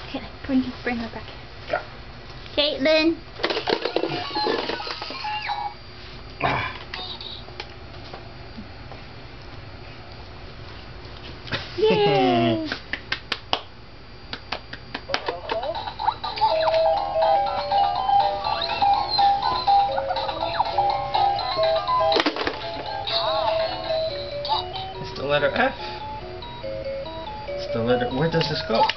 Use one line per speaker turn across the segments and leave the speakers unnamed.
Okay, bring her back. Caitlin. Yay!
It's the letter F. It's the letter. Where does this go?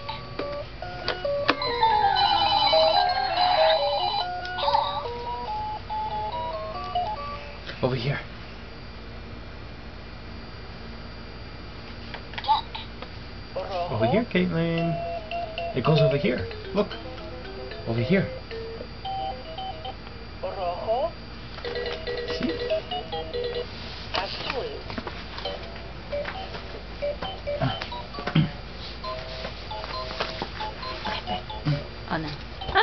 Over here. Over here, Caitlin. It goes over here. Look. Over here. See?
Oh no.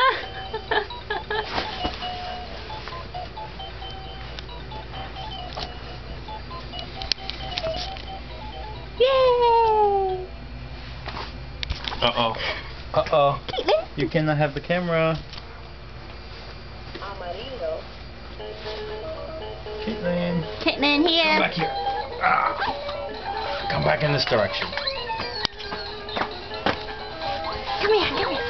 Yay!
Uh-oh. Uh-oh.
Caitlin.
You cannot have the camera. Caitlin.
Caitlin, here.
Come back here. Ah. Come back in this direction.
Come here, come here.